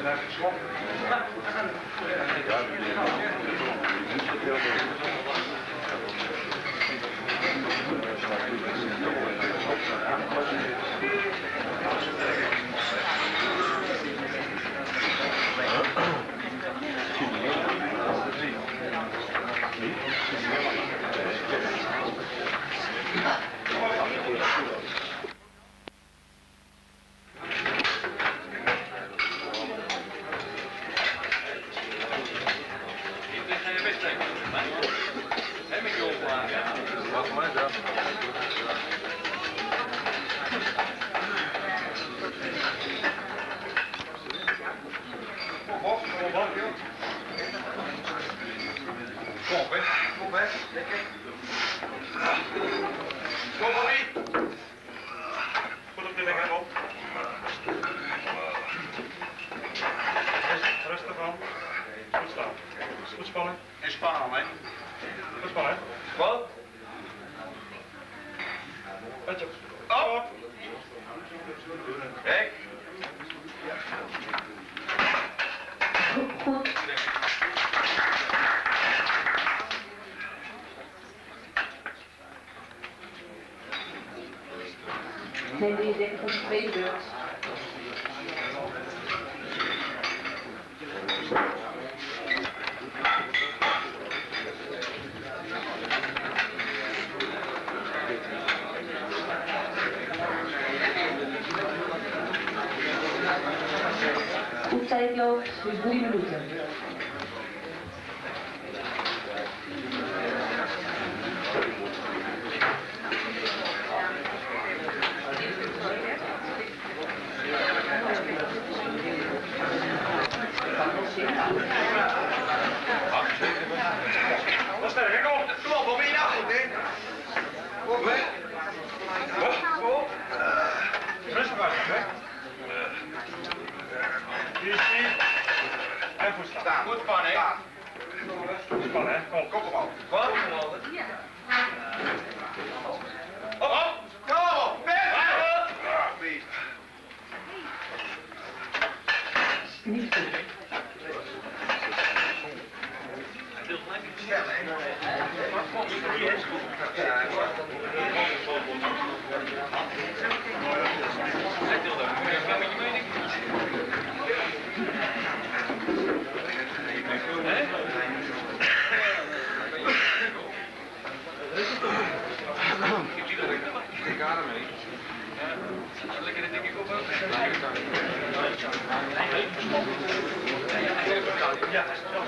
Neem die zeker van de tweede beurt. Hoe tijd loopt is 3 minuten. Goed spannen, hè? Goed spannen, hè? Kom, kom op. Wat? Ja. Op! Kom op! Niet goed. Ik adem mee. Lekker denk ik op. Ja,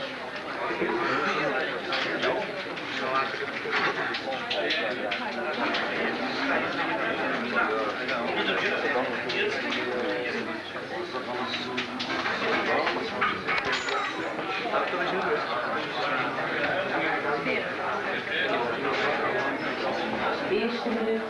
Eerste minuut.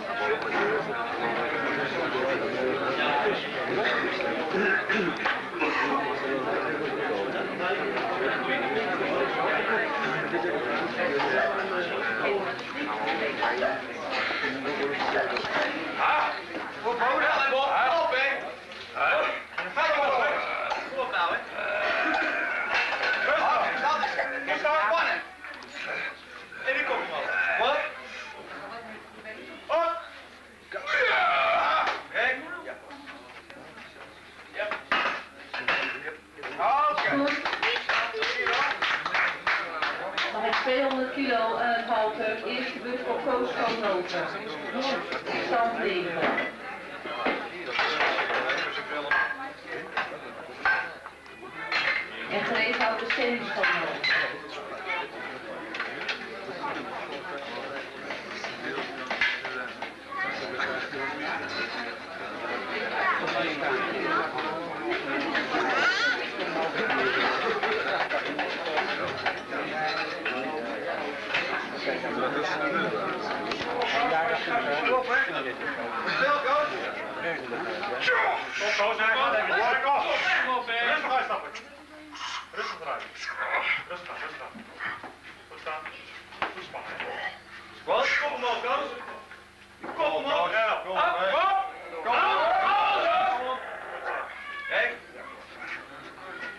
Voor boven, op, hè? Ga je op, hè? Kom op nou, hè? Rustig, dat is het. Je staat spannen. En die komt wel. Wat? Op! Kijk. Ja. Ja. Oké. Dan heb ik 200 kilo aan het halter. Eerste beurt voor Koos van Noten. Stand 9. En gereden houdt de Senis van Noten. Stop, hè? Stil, Koos. Stop, Koos. Hij gaat even. Kijk af. Rustig uitstappen. Rustig eruit. Rustig aan, rustig aan. Goed staan. Goed spannen, hè? Wat? Kom omhoog, Koos. Kom omhoog. Ja, kom omhoog. Kom omhoog. Kijk.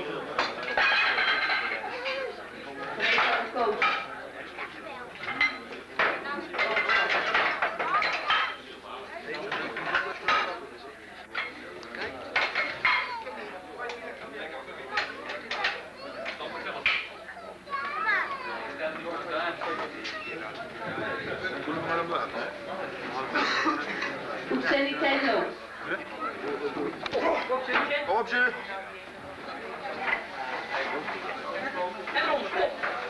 Koos. Sandy, tijd loopt. Kom op, Ju. En rond, kom.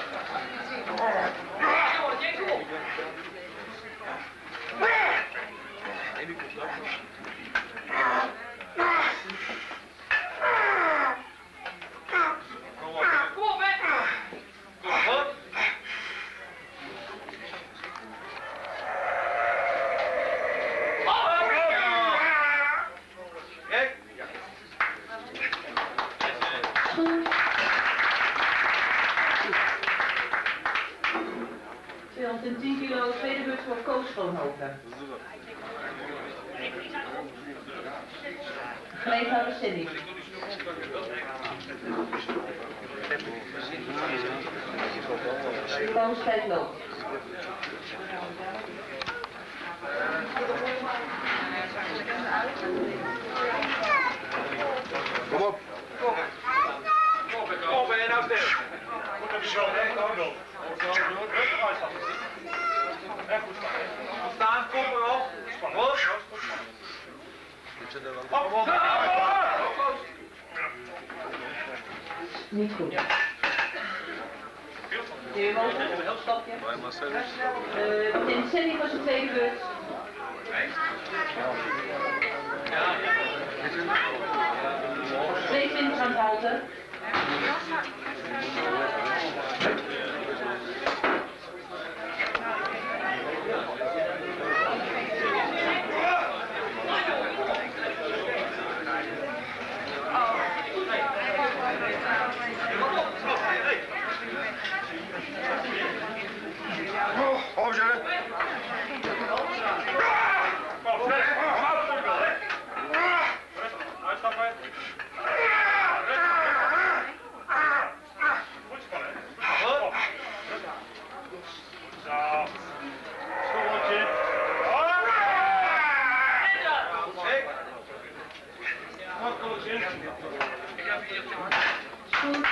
Goed. 210 kilo, tweede beurt voor Koos Schoonhoven. Gelegenhouder Cindy. Koos, tijd loopt. Kom op. Kom, ben je nou stil? Goed op je zo, hè? Kom op. Rustig uitstappen. Echt goed staan. Goed staan, kop erop. Goed. Op. Niet goed. Weer mogen, stapje. Meteen Cindy voor zijn tweede beurt. Twee vingers aan het halten. Kom, Ju. Uitstappen. Goed spannen. Goed. Zo. Stoeltje. Goed.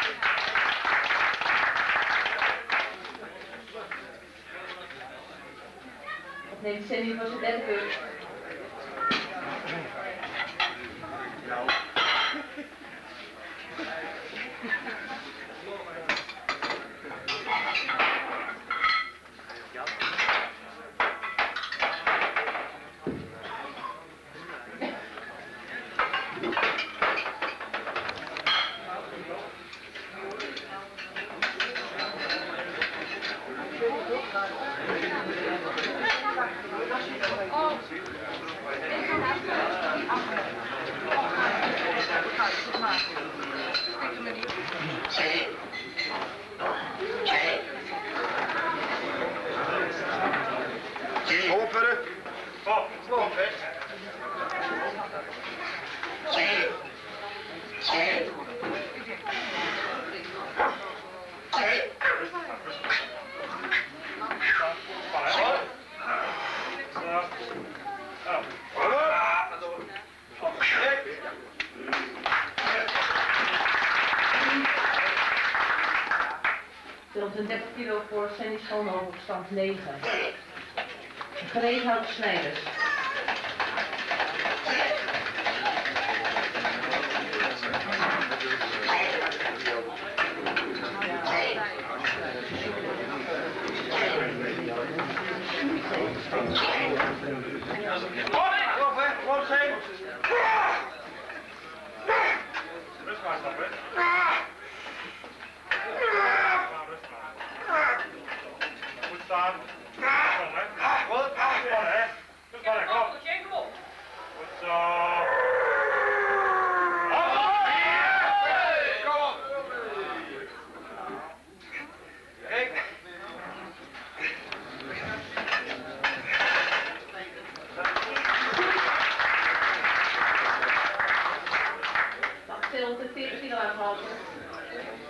Neemt Cindy voor zijn derde beurt. Kom op verder. Kom weg. Een 30 kilo voor Sandy Schoonhoven op stand 9. Gelegenhouder Snijders. Kom zijn. Rustig uitstappen. Goed staan. Kom hè. Goed. Spannen hè. Spannen, kom. Goed zo. Kom op. Kijk. Mag 240 kilo aangehaald.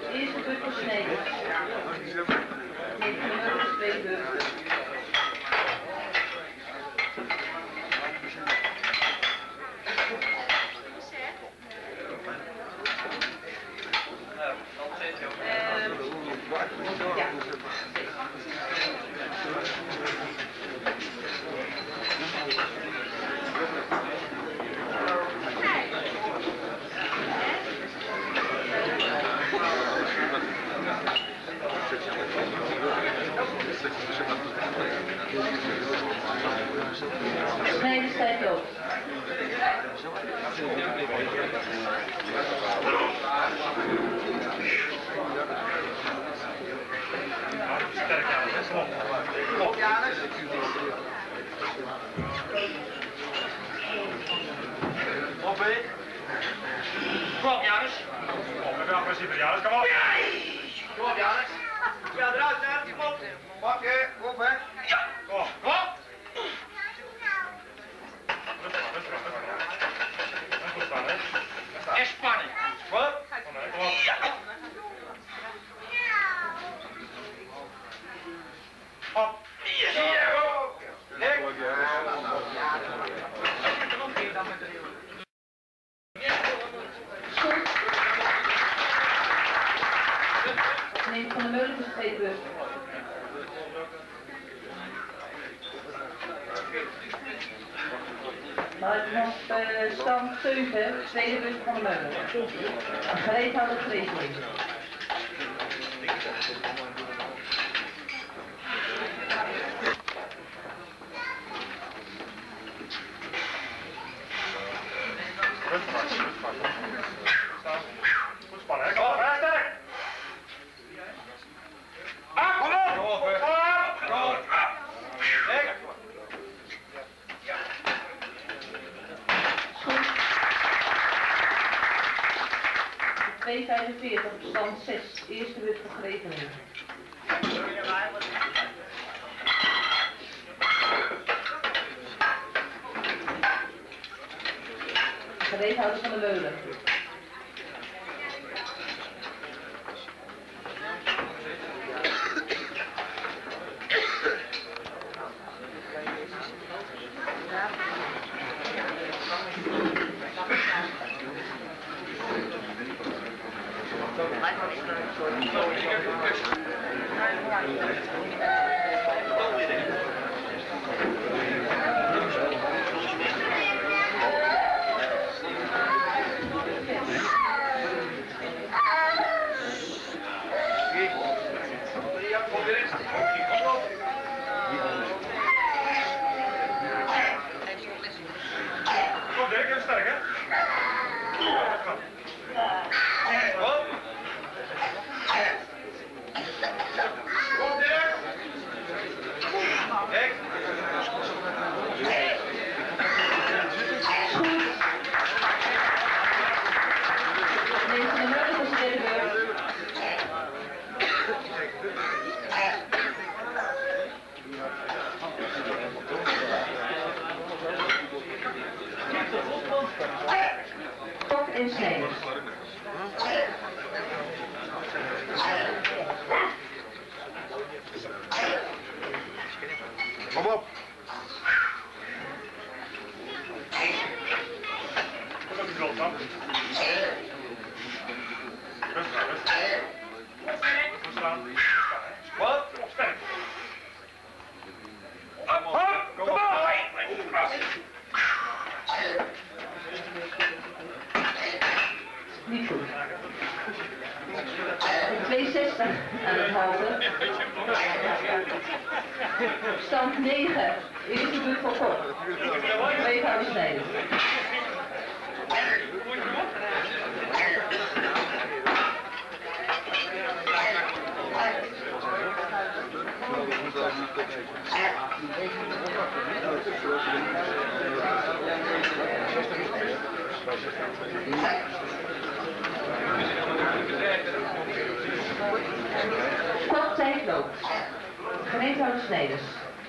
Eerste beurt voor Sneeders. Neem van de Meulen, tweede beurt. Sneeders, tijd loopt. Kom Janus. Op mee. Kom op Janus. Kom, even agressief Janus, kom op. Kom op Janus. Ja, eruit hè, kom op. Pak je, op hè. Ja. Kom, kom op. Rustig staan hè. Echt spanning. Wat? Kom op. Ja. Op. Neem van de Meulen voor tweede beurt. Luitenant stand 7, tweede beurt van de Meulen. Gereed houden Vreesling. Goed spannen, hè? Kom op, hè? Sterk! Kom op! Kom op! Kom op! Kijk! Goed. 2,45 op stand 6, eerste beurt voor Greveling. Gereed houden van de Meulen. Kom Dirk, even sterk hè? Kom Dirk! Kijk! Neem van de Meulen voor tweede beurt. Kok en Sneeders. Kom op! Kom op die grond dan. Rustig, rustig. Goed staan. Wat? Sterk. Op, op, kom op! Niet goed. 62 aan het houden. Stand 9, eerste beurt voor Kok. Gereed houden Sneeders. Kok tijd loopt. Gemeentehouder Sneeders.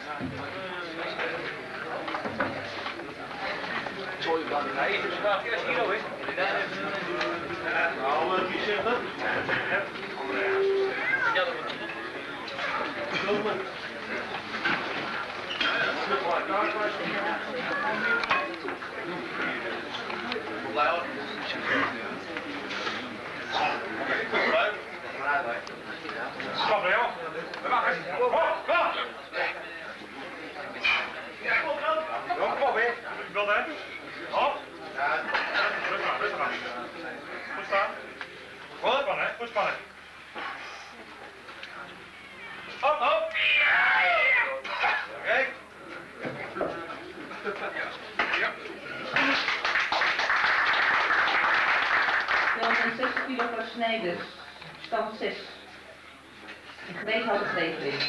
Nee, het is wel 4 kilo, hè? Nou, wie zegt dat? Stop, Leo. Wacht eens. Kom, kom. Kom, hè. Ik wil hè. Op. Rustig aan, rustig aan. Goed staan. Goed spannen, hè. Goed spannen. Op, op. Kijk. 260 kilo voor Snijders, stand 6. In gemeentehouder Greveling.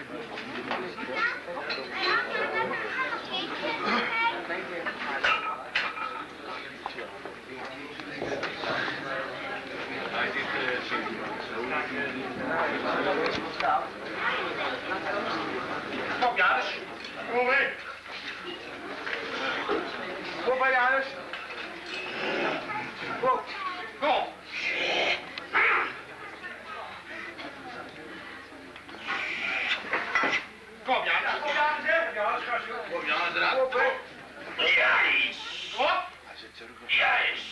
Kom, Janus. Kom mee. Kom bij Janus. Kom. Kom. Kom, Janus. Kom, Janus. Janus, gastje. Kom, Janus, eruit. Kom, hè. Juist. Kom op. Juist.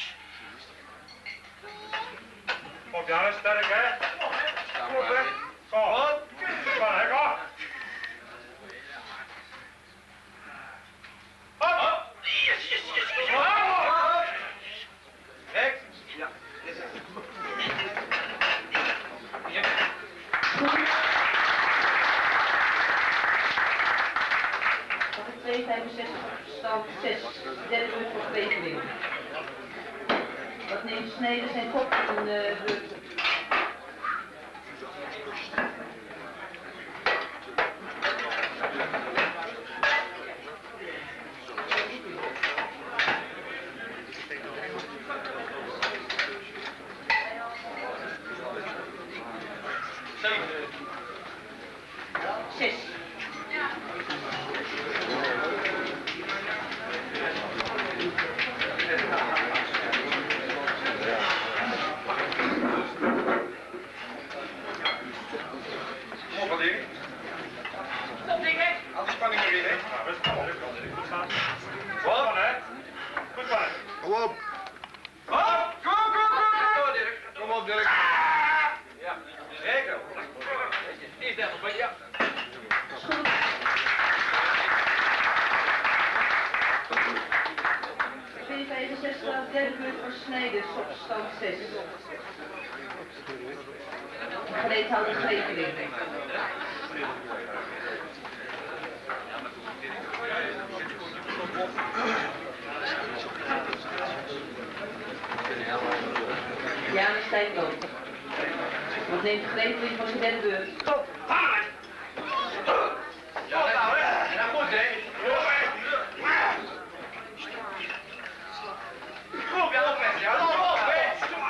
Kom, Janus, sterk, hè. Kom, hè. Kom. Kom, hè, kom. Op. Yes, yes, yes. Op. Kijk. Ja. Dat is 265, stand 6. Derde beurt voor Greveling. Dat neemt Snijders zijn kop in de beurt. Derde beurt voor Snijders op stand 6. Gemeentehouder Greveling. Janus Stijnloop. Wat neemt de Greveling van zijn derde beurt? Stop! Ja, nou, hè? Ja, goed, hè? Kom, ja, op, hè? Ja, op, hè?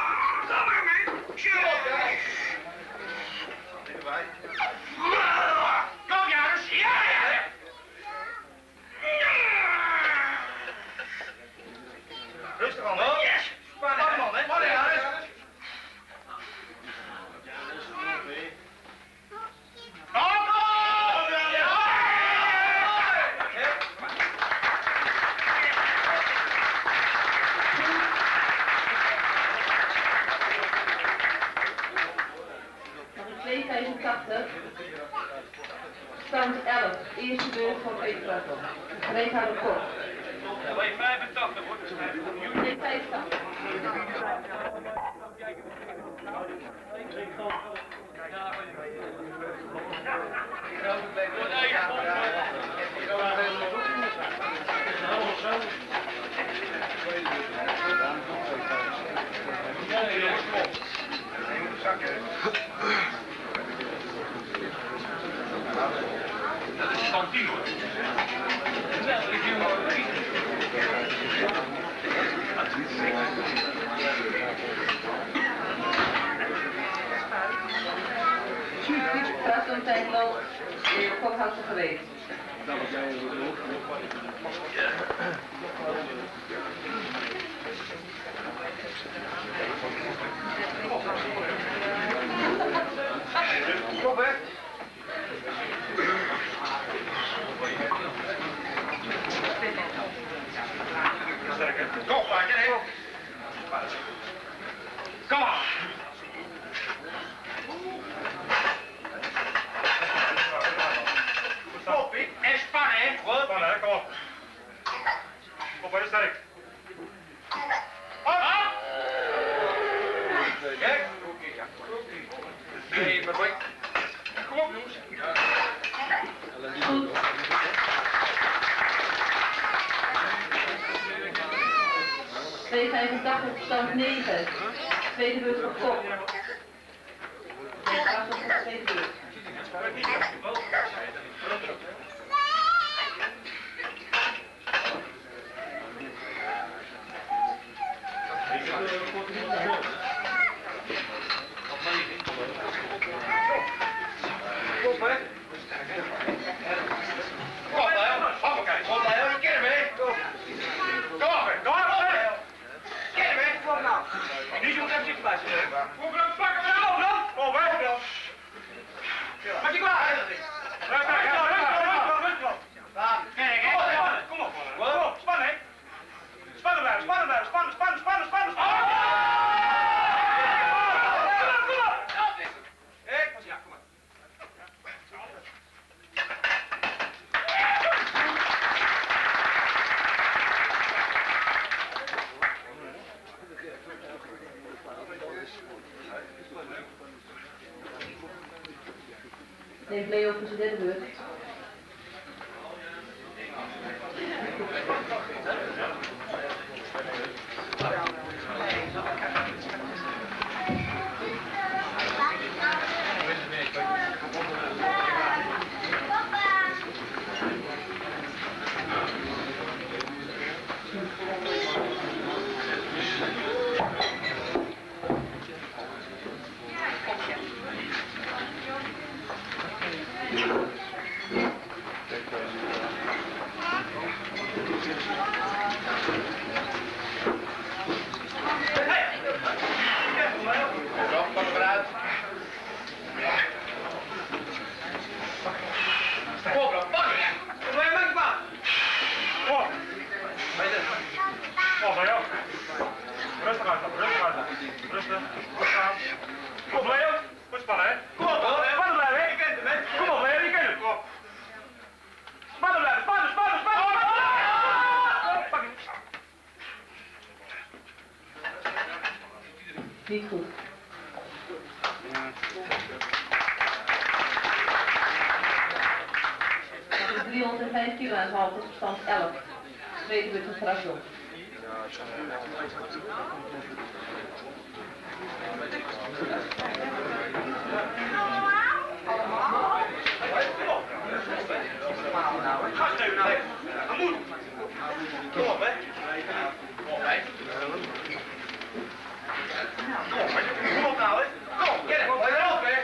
Kom, Janus! Ja, ja! Rustig aan, hè? Yes! Spannen, man, hè? Spannen, Janus! Stand 11, eerste beurt voor Peter Platon. Gemeentehouder Kok. 85 wordt het. Nee, 85. Dat is stand 10 hoor. Platon Tijnlo, Kokhoutse geweest. Kom, hè? Nee, maar boy. Kom op, jongens. Goed. ...285 stand 9. Tweede beurt voor Kok. Straks op de tweede beurt. Neemt Leo voor zijn derde beurt. Niet goed. Dat is 305 kilo en half, dus stand 11. Tweede beurt van Strasbourg. Kom op, hè. Kom op nou, hè. Kom, get hem. Kom op, hè.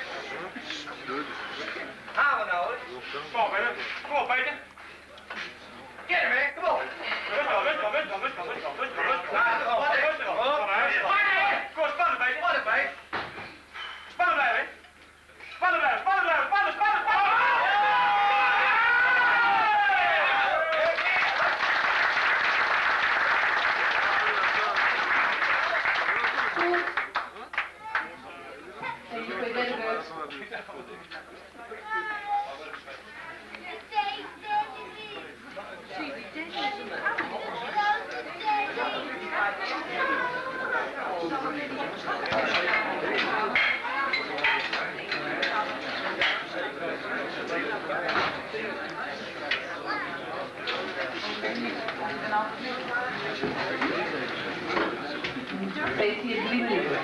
Halen nou, hè. Kom op, Peter. Kom op, Peter. Get hem, hè. Kom op. Rustig. Kom, spannen, Peter. Spannen blijven. Spannen blijven. Beetje hier 3 minuten.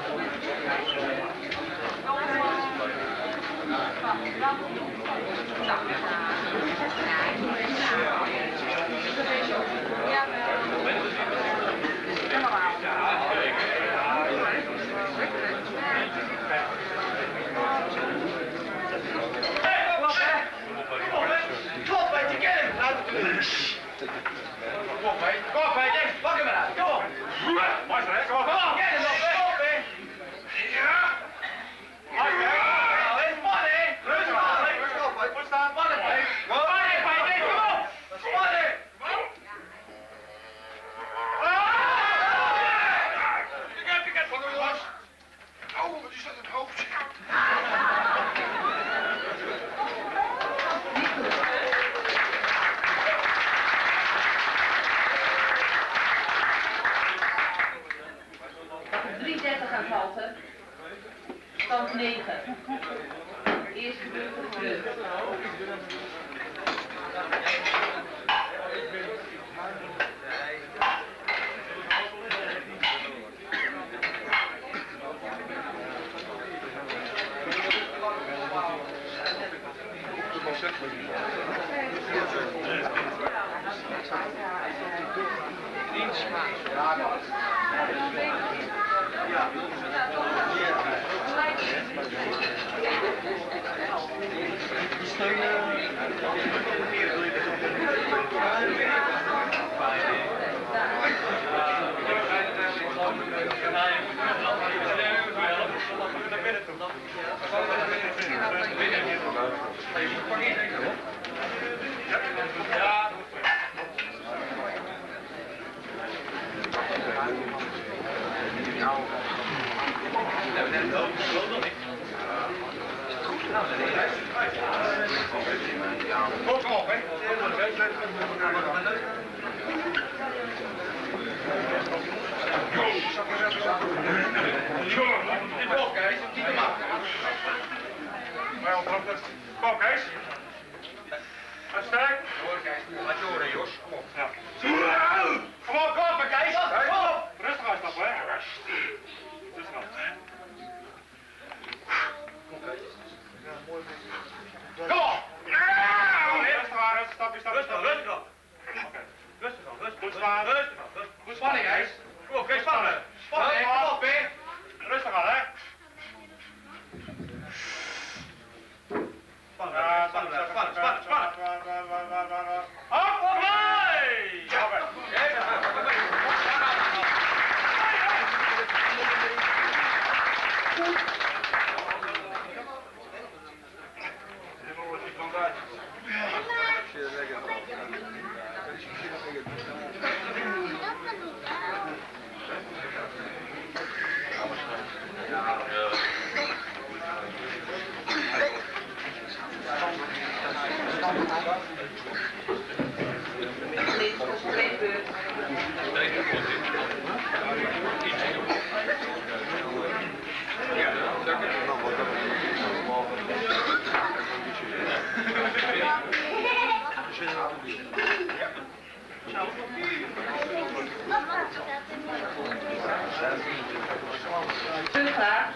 Wat staan? Stand 9. Eerste beurt voor de kleur. Kom, Kees. En sterk. Laat je horen, Jos. Kom op. Ja. Kom op, kom op, Kees. Kom op. Rustig uitstappen, hè. Rustig aan. Kom op. Rustig aan, stapje, stapje, stapje. Rustig aan. Oké. Rustig aan, rustig. Goed staan. Rustig aan. Goed spanning, Kees. Kom op, Kees, spannen. Spanning, kom op, hè. Rustig aan, hè. Spannen, spannen, spannen, spannen, spannen. Op, voorbij! Klaar.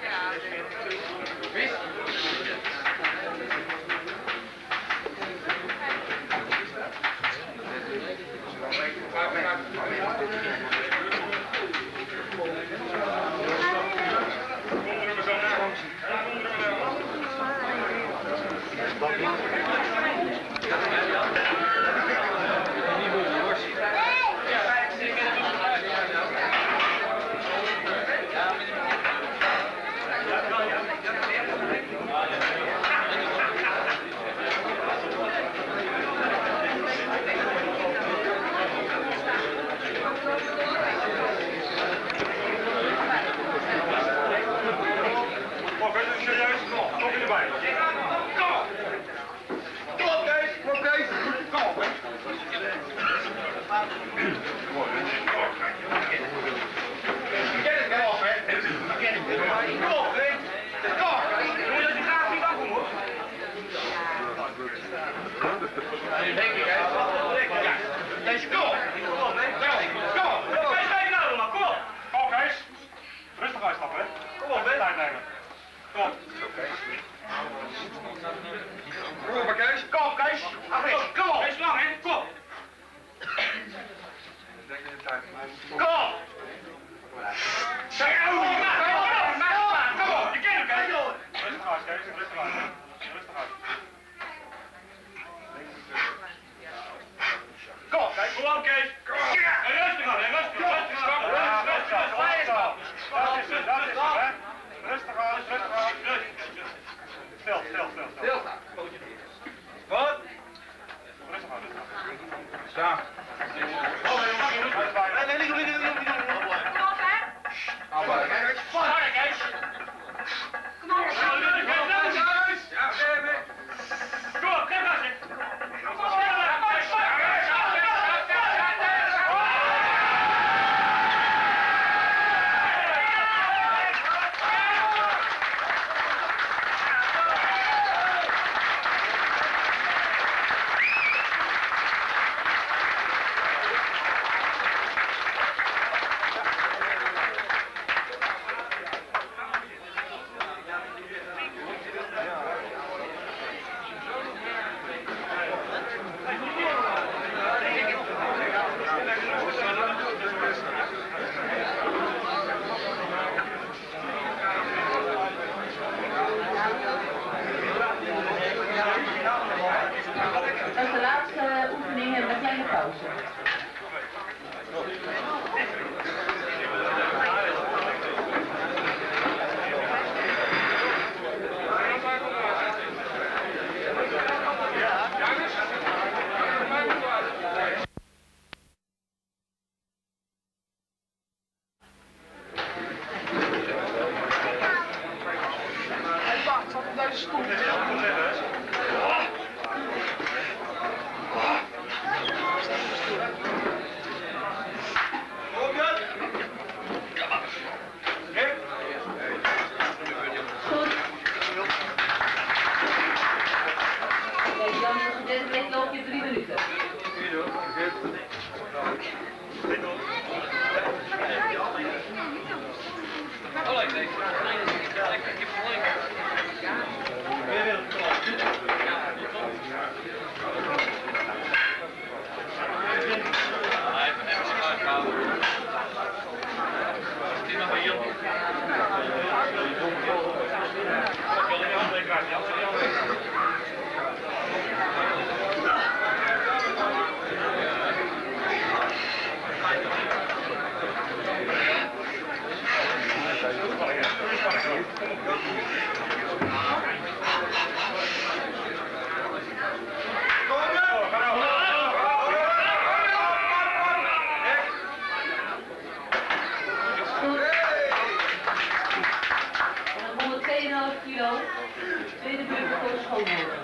Loop je 3 minuten. Tweede beurt voor schoonmoeder.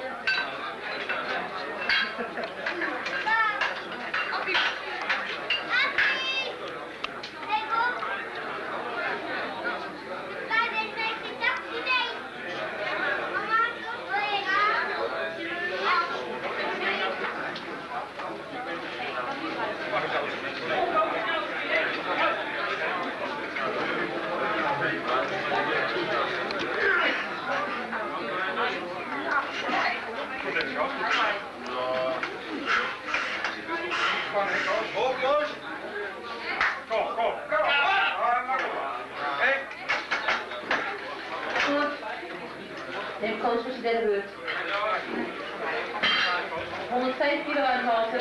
Neem coach voor zijn derde beurt. 105 kilo uithalten.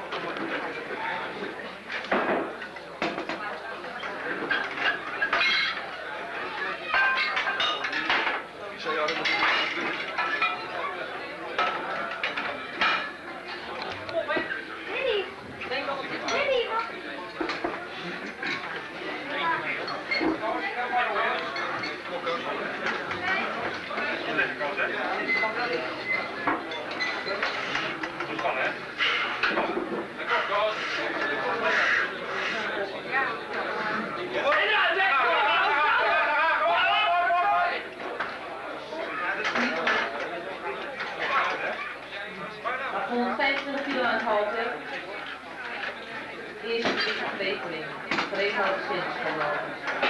Eerste verekening. Verekenhouden zin.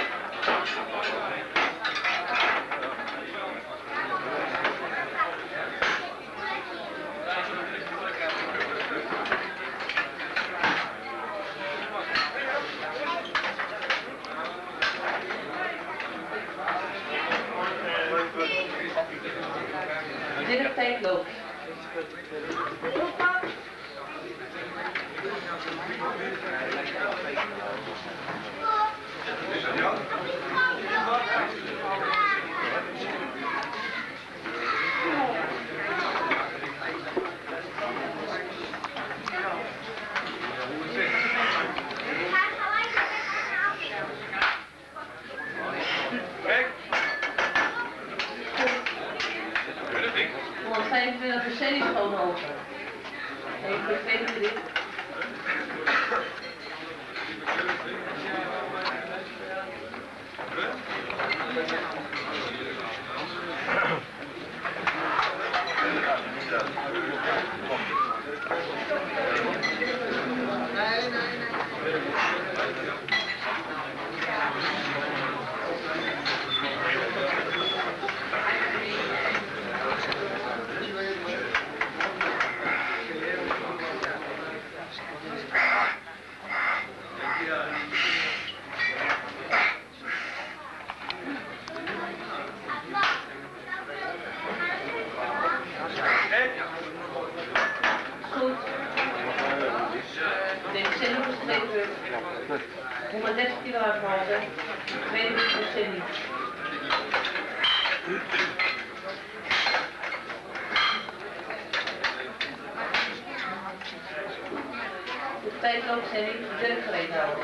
Dit tijd loopt. De serie schoonhouden. Even 2 minuten. Goed. 130 kilo uithouden. Tweede beurt voor Cindy. De tijd loopt Cindy. Druk gereed houden.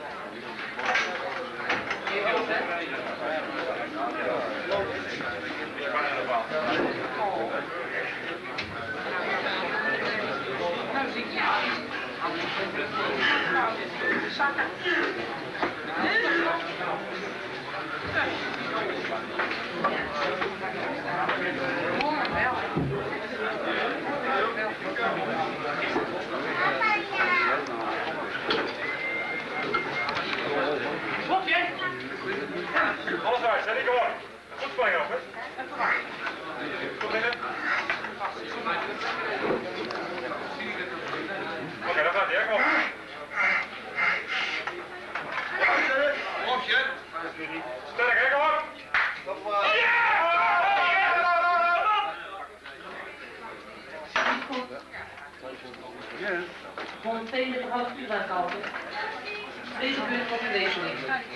Alles uit, zet ik gewoon. Goed springen op, hè? Goed binnen. Oké, dan gaat hij, hè? Kom op. Opje. Sterk, hè? Kom op. Ja! 132,5 uur aan het houden. Deze beurt wordt een regeling.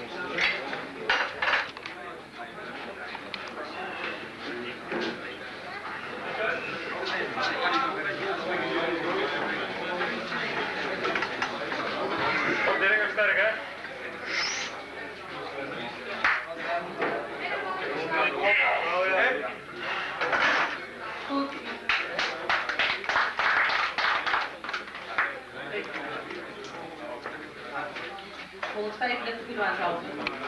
Op de ringen sterk, hè? Goed. $135 aan het houden.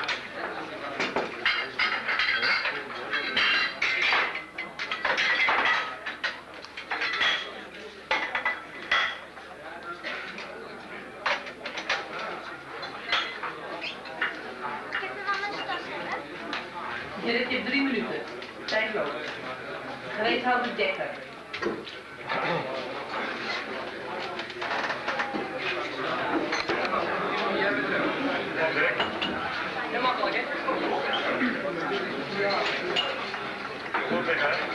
Je hebt 3 minuten. Tijd loopt. Gereed houden dekker. Heel makkelijk, hè? Goed binnen, hè?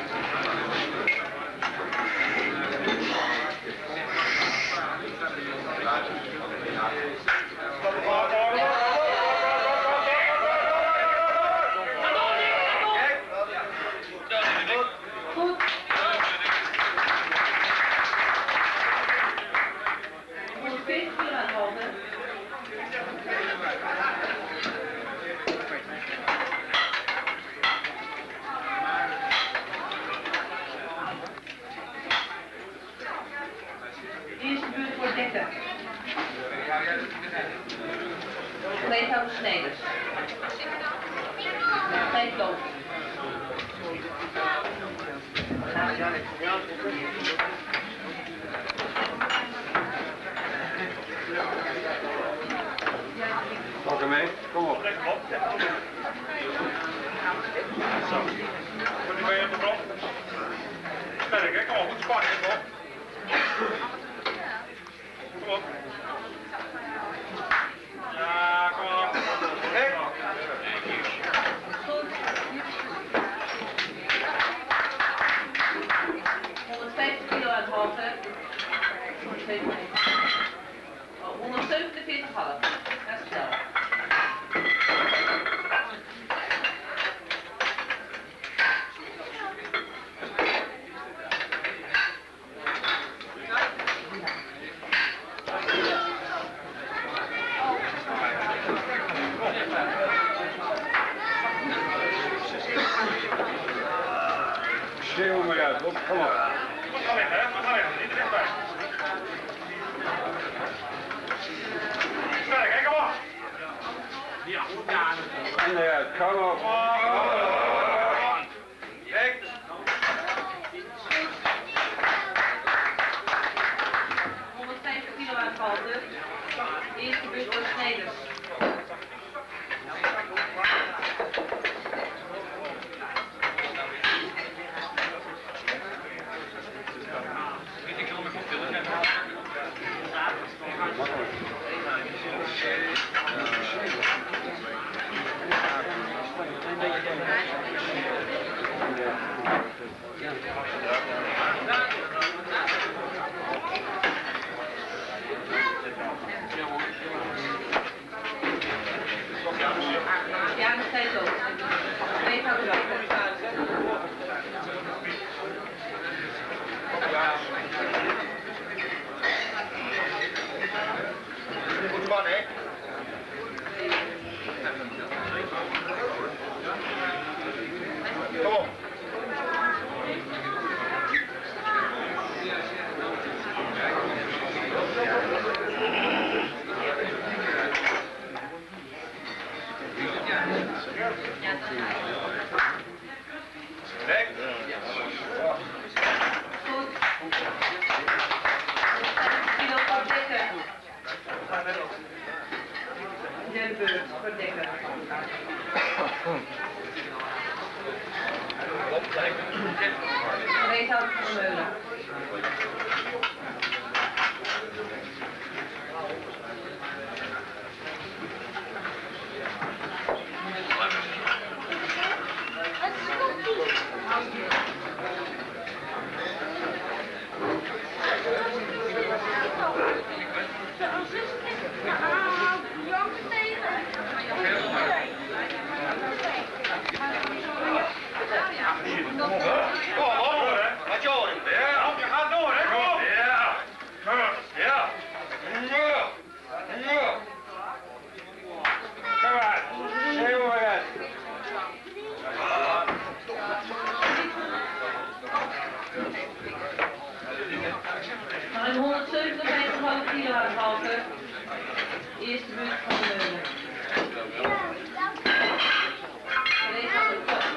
Goed. 140 uur aan het houden. Eerste beurt voor dekker. Gereed houden snijders. Tijd loopt. Pak hem mee. Kom op. Zo. Goed, die ben je op de grond. Sterk, hè? Kom op, goed spannen, kom op. Kom op. Ja, kom op. Hé. Goed. 150 kilo aan het halve. 147,5. Dat is snel. Schreeuw maar uit. Kom op. Goed gaan liggen, hè? Goed gaan liggen. Niet dichtbij. Sterk, hè? Kom op. En eruit. Kom op. Kijk. 150 kilo aan het halve. Eerste beurt voor snijders. Kijk. Goed. 50 kilo verdekken. De beurt verdekken. Reethout van Meulen. Maar een 157,5 kilo uitgehalte. Eerste beurt van de Meulen. Reethout op kop.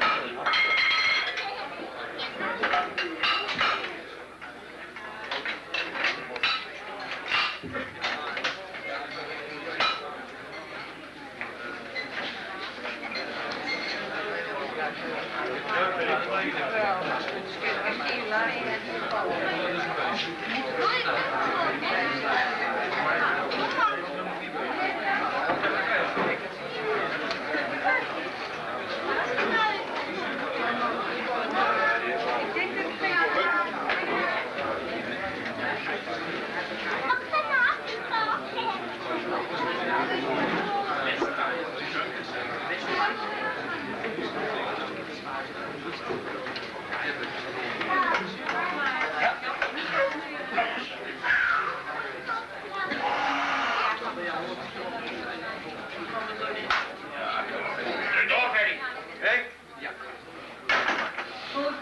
Goed.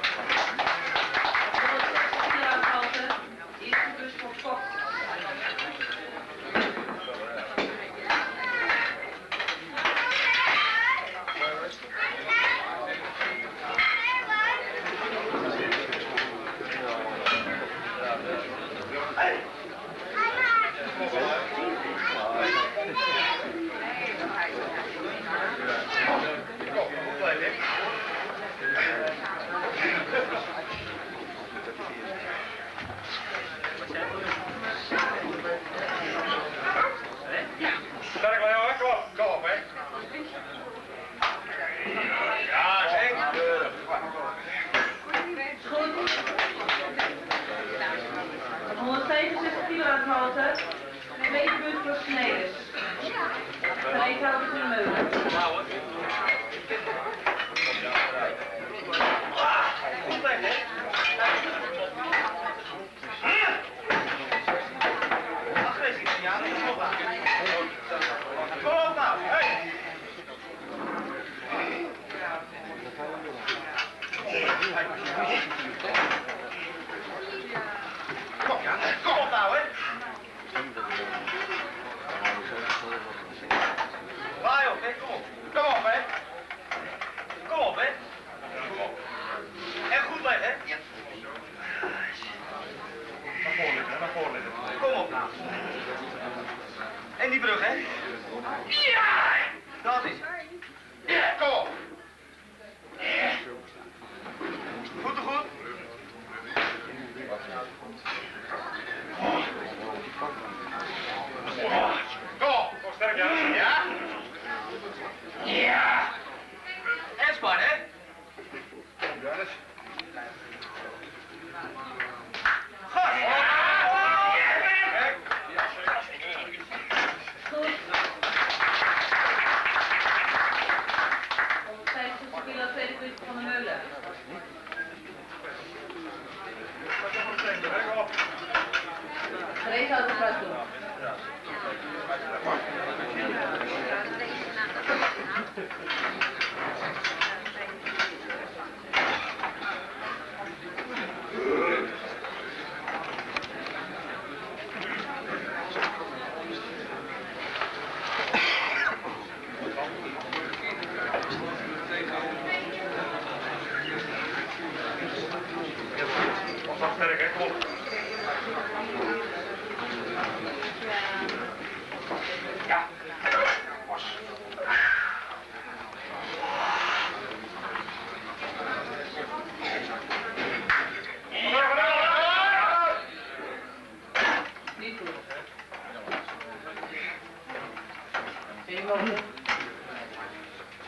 160 kilo uitgehalte. Eerste beurt voor Kok. Sterk wel, jongen. Kom op, hè. Ja, zeker. Goed. 167 kilo uitgehalte. Tweede beurt voor Snedes. Reethout van Meulen. Kom op nou, hey. Kom op nou, hè.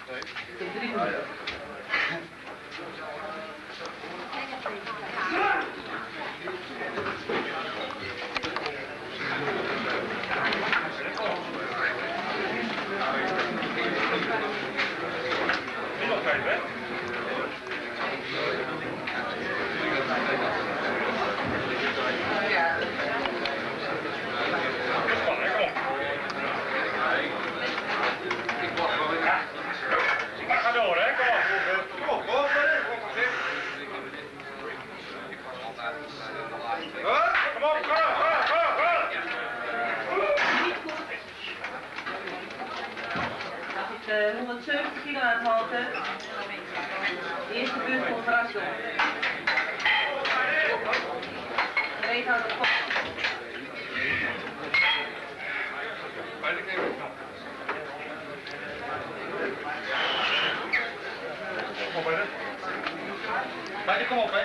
Tot 3 minuten. Niet nog 5, hè? Ga door, hè? Kom op. Kom op. Als ik 170 kilo aan het halten, de eerste beurt komt ras door. Weet houdt het vast. Kom op, hè.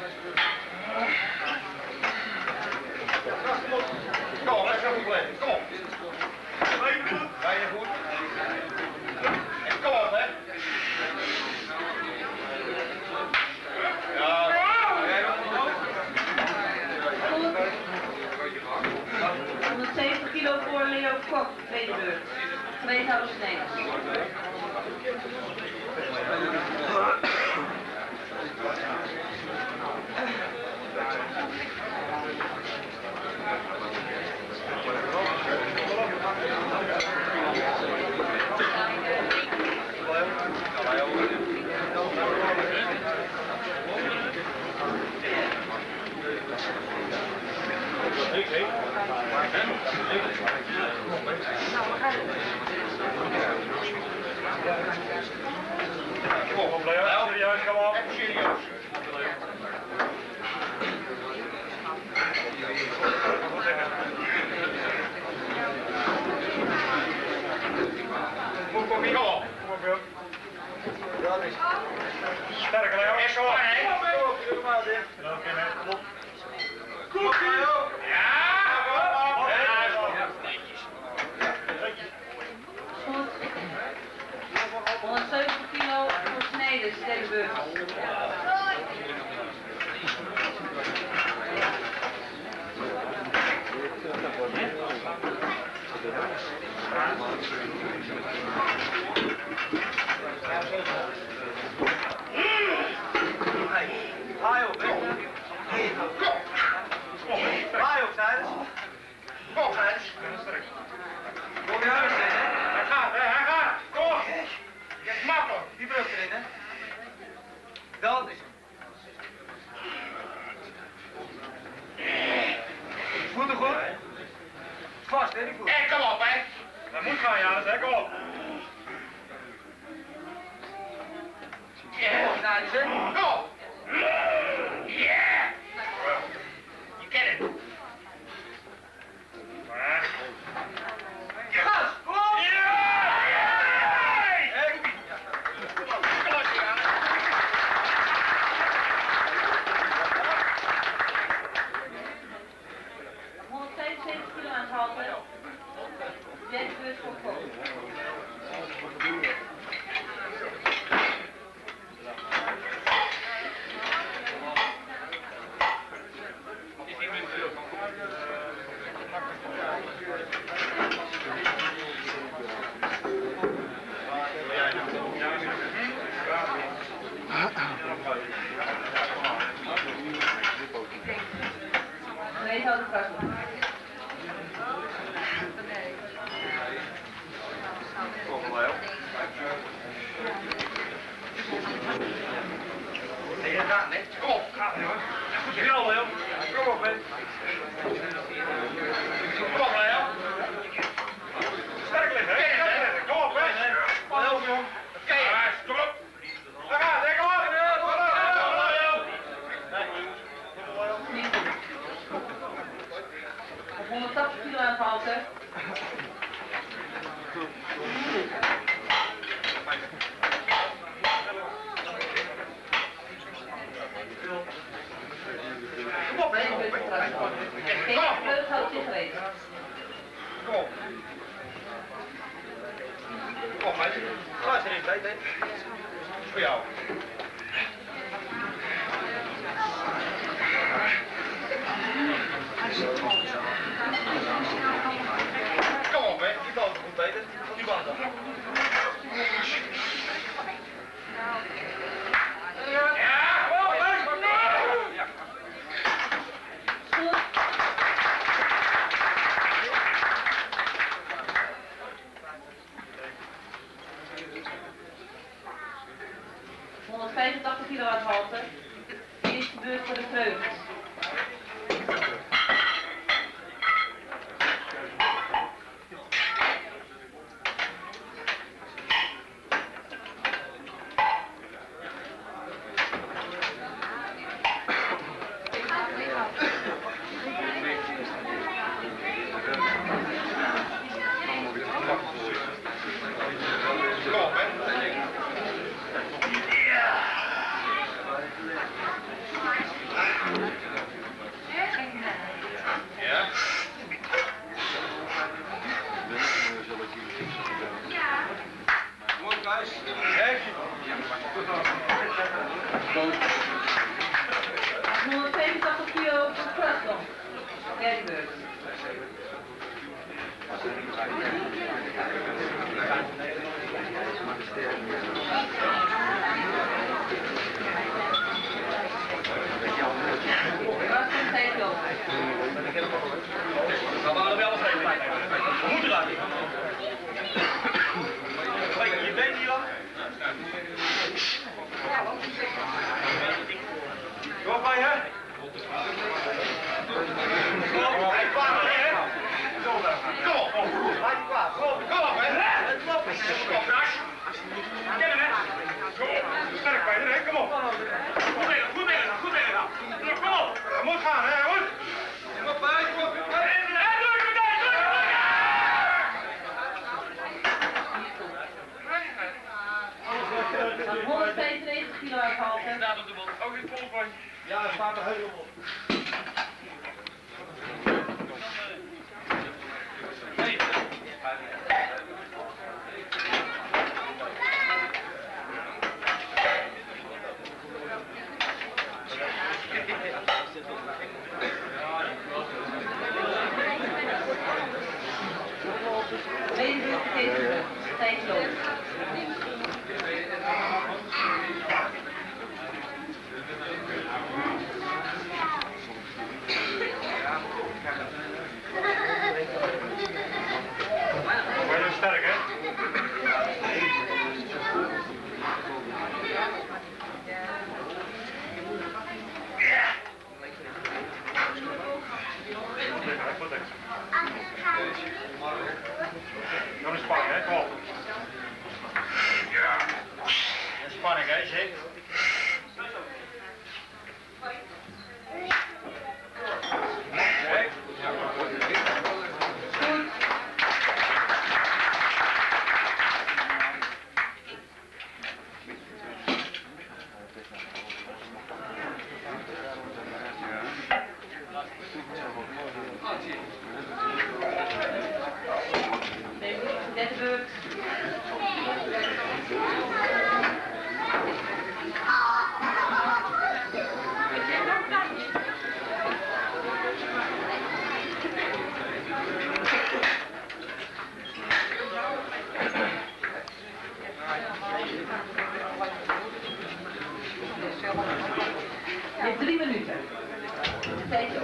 Kom op, hè. Goed blijven. Kom op. Bijna goed. En kom op, hè. Ja. Goed. 170 kilo voor Leo Kok, tweede beurt. Vreedhouder Sneeders. Kom op, Leo. Serieus, kom op. Serieus. Kom op. Sterker, Leo. Eerst zo. Kom op, Leo. Ja. Goed. 170 kilo voor Sneeders, derde beurt. Haai op, hè. Haai op, Snijders. Kom op, Snijders. Kom je huis in, hè? Hij gaat, hè? Hij gaat. Kom op. Je hebt makkelijk. Die brug erin, hè? Dat is hem. Voeten goed? Vast, hè, die voet. Hé, kom op, hè. Dat moet gaan, Janus, hè. Kom op. Kom op, Snijders, hè. Kom op. Yeah! You get it. Gas! Kom op! Kilo aan het halten. Derde beurt voor Kok. Kom meisje. Luister eens, hè. Voor jou. Kom op, hè. Die bal is goed beter. Die bal dan. Ja, kom op, hè. Goed. kilo uithalte. Eerste beurt voor de vreugd. Ja, het staat er helemaal op. Dan is spanning, hè? Kom op. Ja. Spanning, hè? Zeker. Je hebt 3 minuten. Tijd op.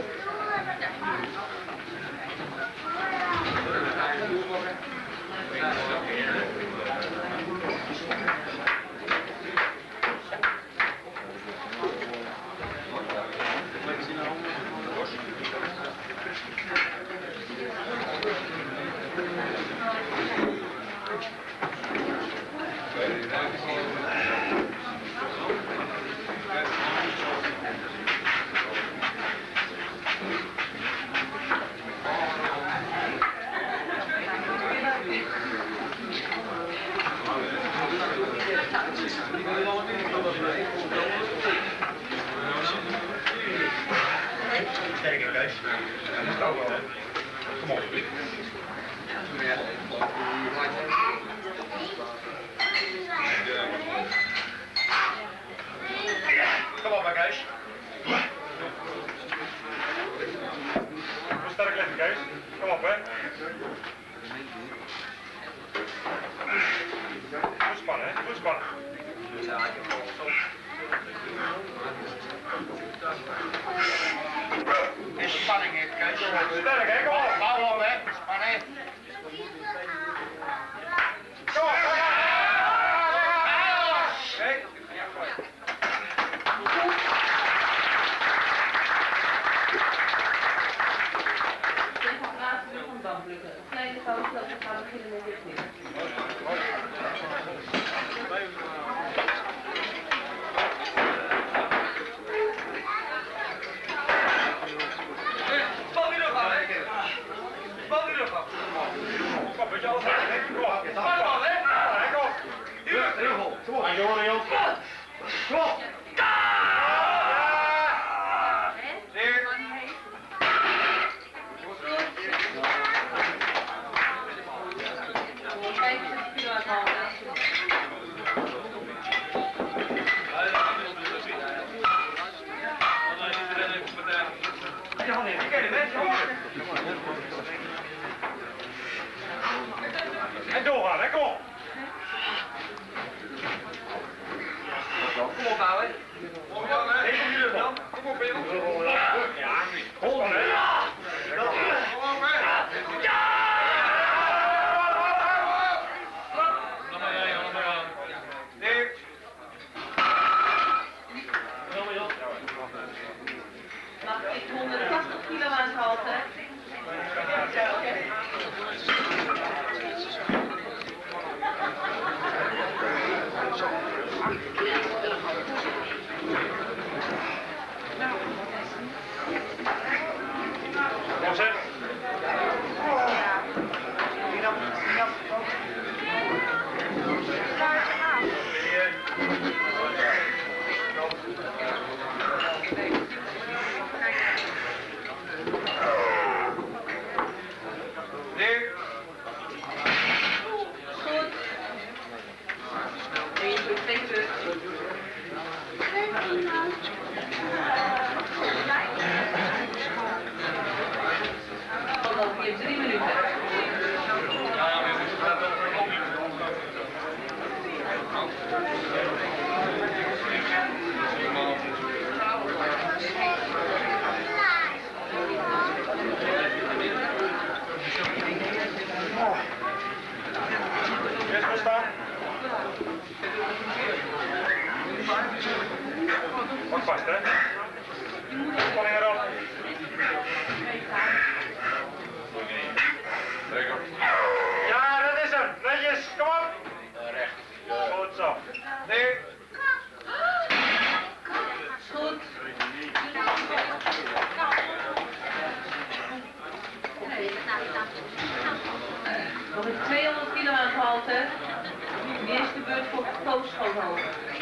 Sterker, Kees. Dat is ook wel. Kom op. Kom! En doorgaan, hè, kom op! Kom op, ouwe. Even jullie dan. Kom op, Bill. Ja, hol hè? Kom op, hè. Nee. Mag ik 180 kilo aangehalte? Kom zet. Goed. En je doet 2 terug. Dan heb je 3 minuten. Eerst maar staan. Pak vast, hè? Spanning erop. Ja, dat is hem. Netjes, kom op. Recht. Goed zo. Nee. Goed. Nog eens 200 kilo aangehalte. De eerste beurt voor Koos schoonhouden.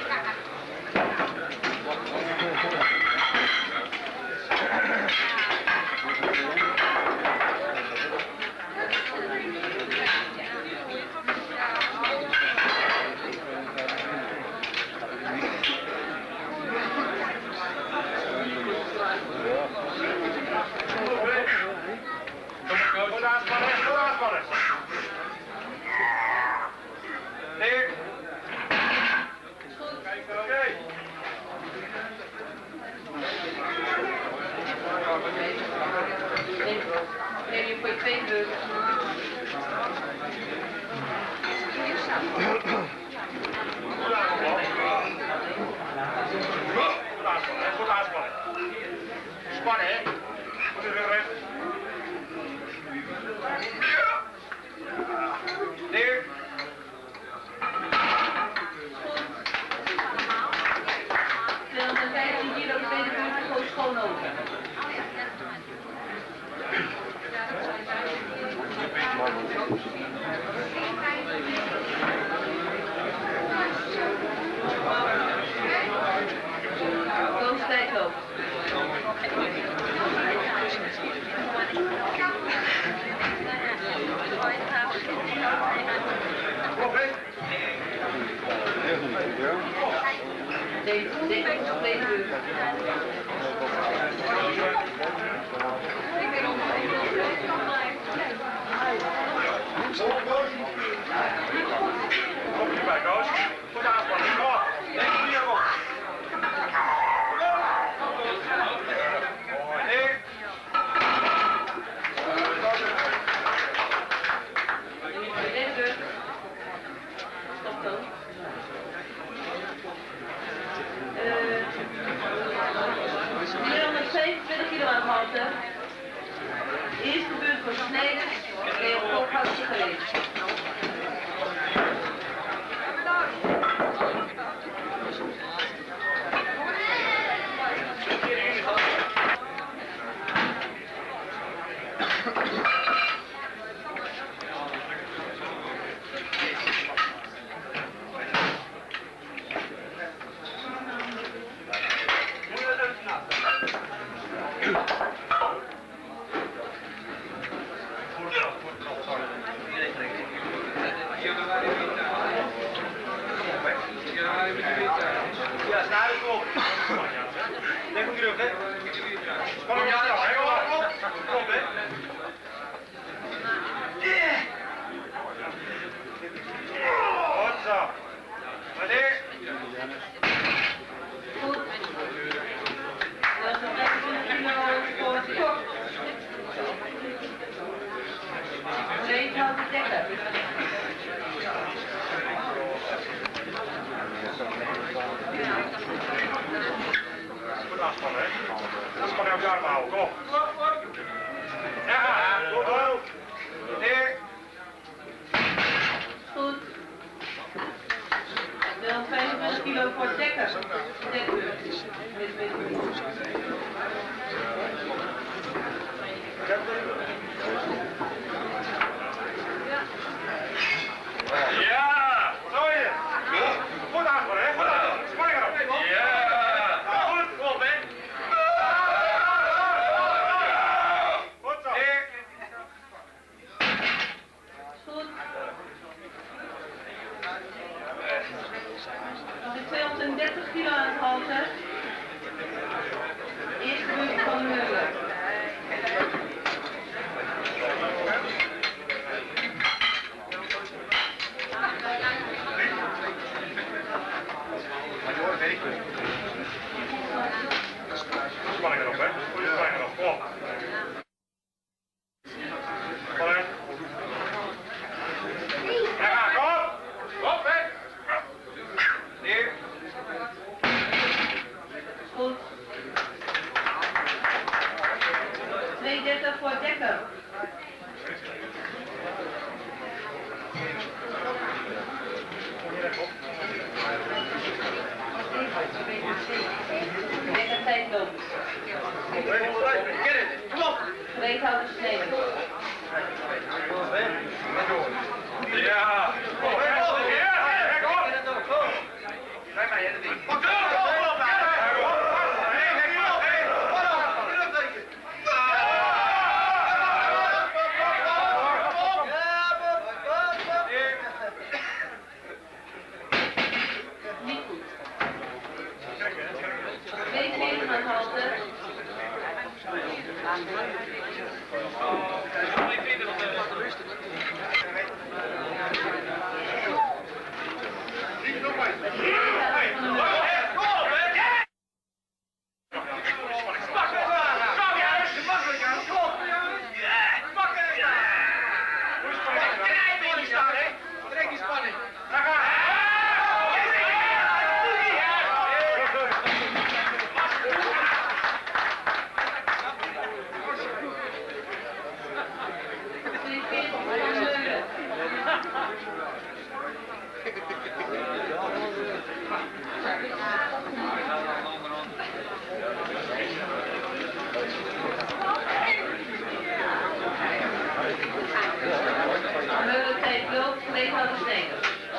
Goed aanspannen, goed aanspannen. Nee. Oké. Neem je voor je tweede beurt. Goed aanspannen. Spannen, hè? Goed weer recht. Neer. 215 kilo de tweede beurt voor Koos schoonhouden. Koos tijd loopt. Kom op, hè? Deze is de tweede beurt. Kom hierbij, Koos. Goed aanspannen. Kom op. Denk hier op. Nee. Deze beurt. Stop zo. 427 kilo aangehalte. Eerste beurt voor Snijders. Leopold Houtje geweest. Denk goed terug, hè? Spanning aan jou, hè? Kom op, hè? Goed zo. Meneer. Goed. Dat is nog 25 kilo voor het kop. Breed houten dekker. Goed aanspannen, hè? Aanspannen op je armen houden, kom op. Ja, goed, goed. Meneer. Goed. 225 kilo voor het dekker. Ja! Zo je! Goed aanspannen, hè? Goed aanspannen. Spanning erop. Ja! Goed, kom op, hè? Goed zo. Goed. Nog een 230 kilo aan het halten. Eerste beurt van de Meulen. Spanning erop, hè? Goeie spanning erop, kom op. Spanning. Ja, kom op! Op, hè! Neer. Goed. 230 voor het dekker. Dekker tijd loopt. Kom op! Breed houten sneden. Ja! Kom op, hè! Ja, kom op! Bij mij, hè, dat ding. Kom op! Niet goed. 42 aan het halten. Meulen tijd loopt, breed houten sneden.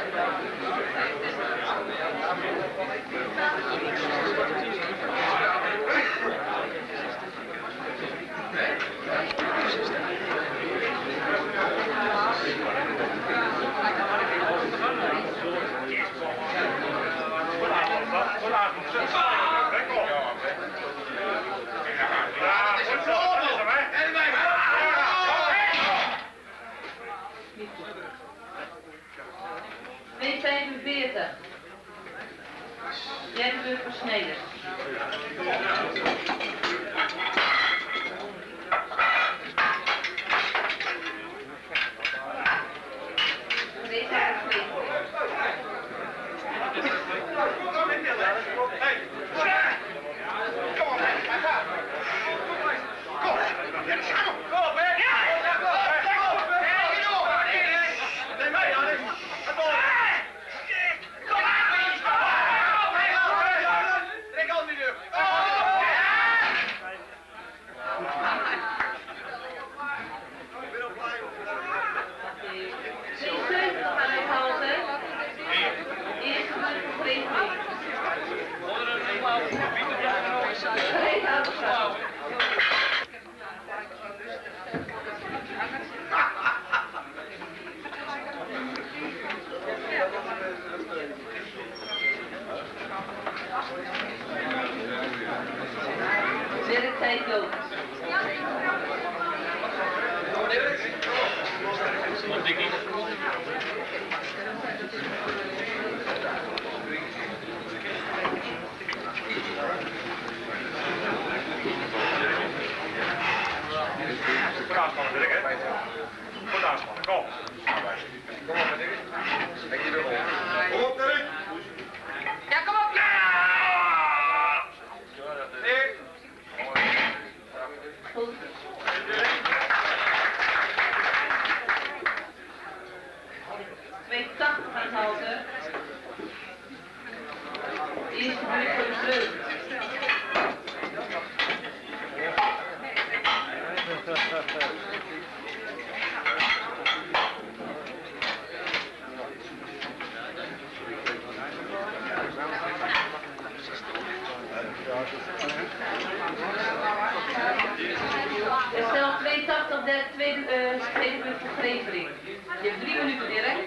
Niet goed. 245. Derde beurt voor Sneders. Breed houten sneden. Deze doe ik voor de vreugde. Stel 82, de tweede punt voor Greveling. Je hebt 3 minuten, Dirk.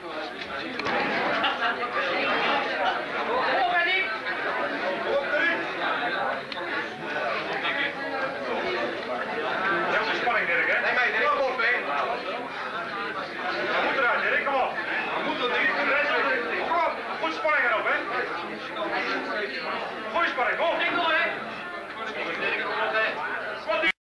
Kom maar niet! Kom erin! Je hebt de spanning, Dirk, hè? Nee, mij, Dirk, kom op, hè. Je moet eruit, Dirk, kom op. Je moet er niet, de rest moet erin. Kom op, goed spanning erop, hè? Goeie spanning, kom op. Ik door, hè. Dirk, kom op, hè. Wat die...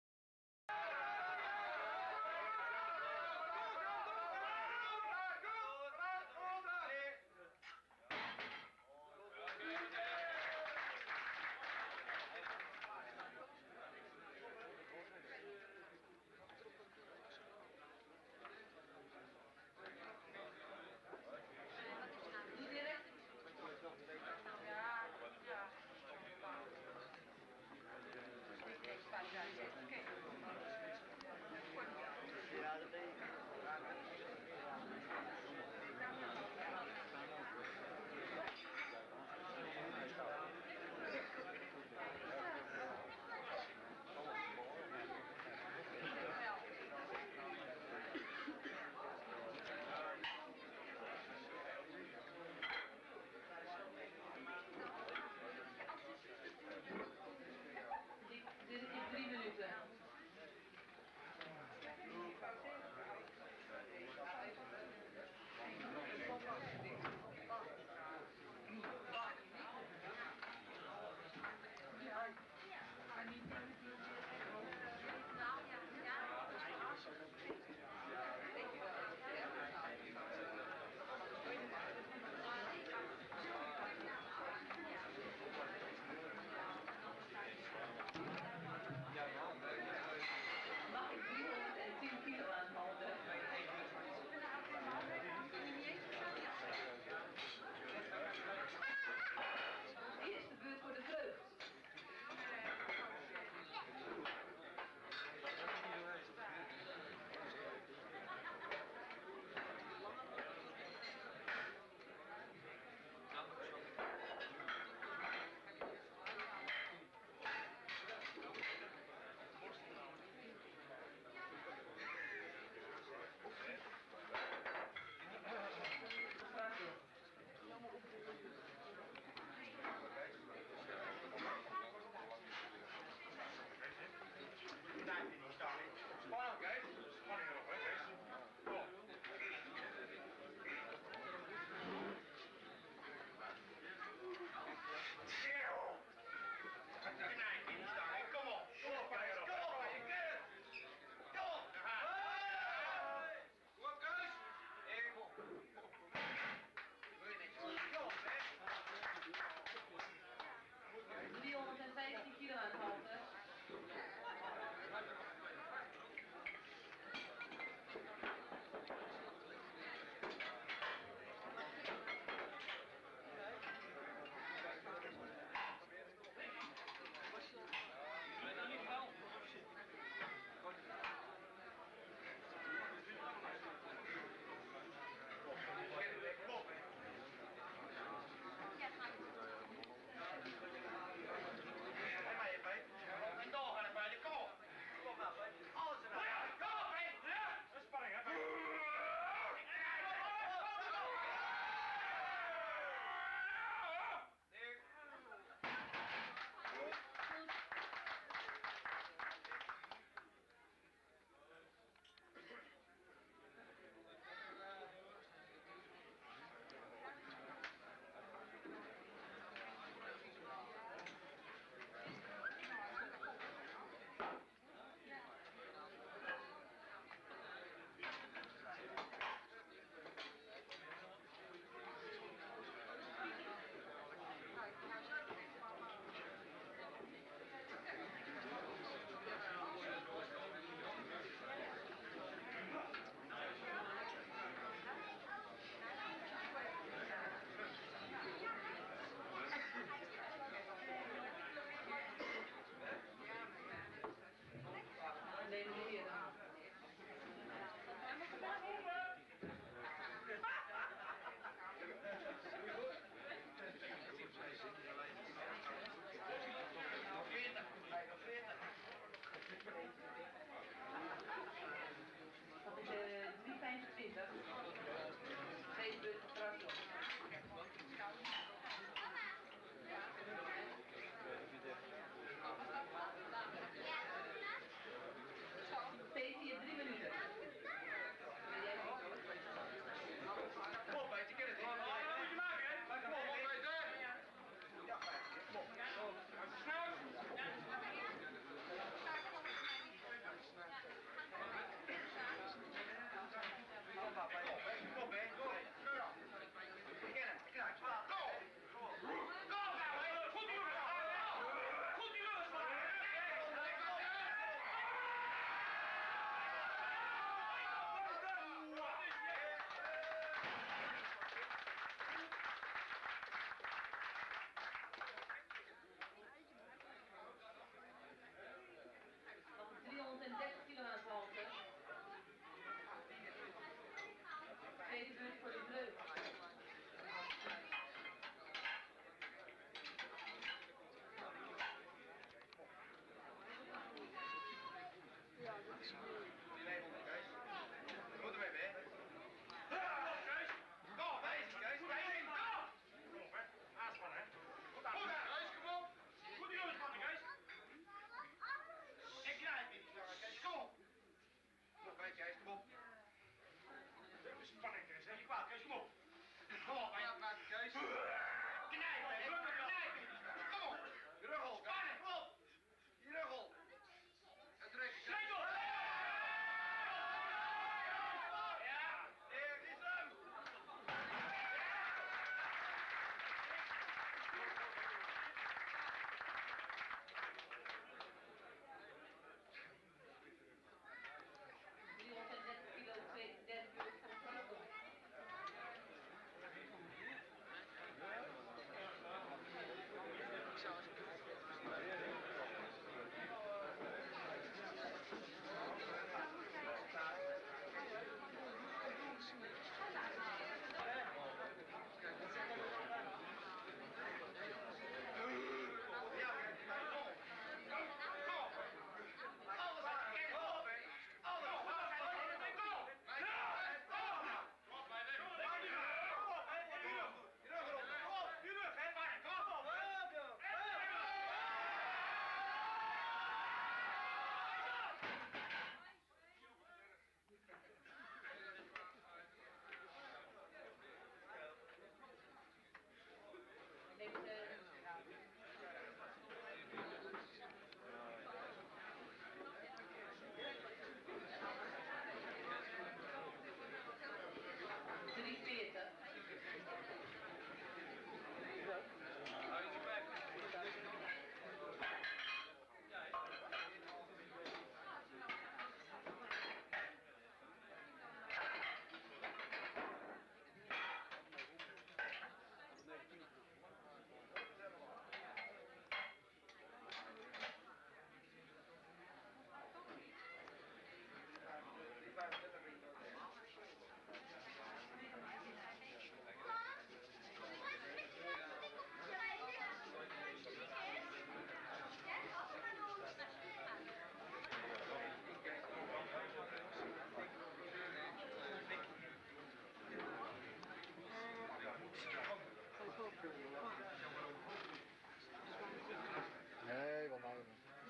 Nee, wat nou?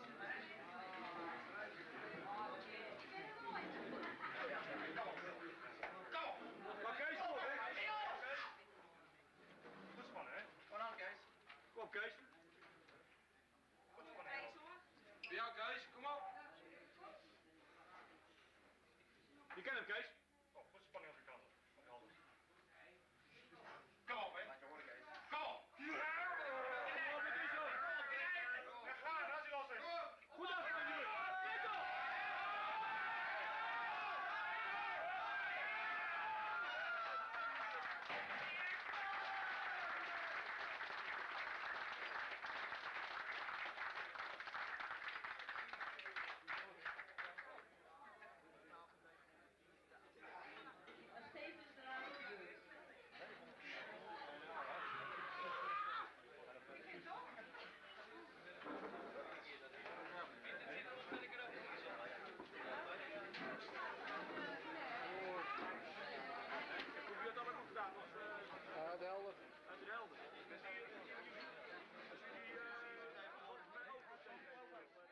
Maar Kees, kom op, hè? Goed spannen, hè? Gewoon aan, Kees. Kom op, Kees. Goed spannen. Ja, Kees, kom op. Je kent hem, Kees. Oh, goed spanning op je kant. Op je handen. Kom op, hè. Kom op. Ja, gaan, als je los is. Goed afgaan, jullie. Maar Steven is eraan gebeurd. Hoe heb je dat allemaal gedaan? Ja, de helder. Uit de helden. Als jullie mijn ogen steken.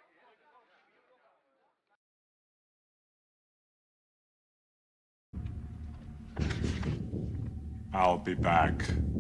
I'll be back.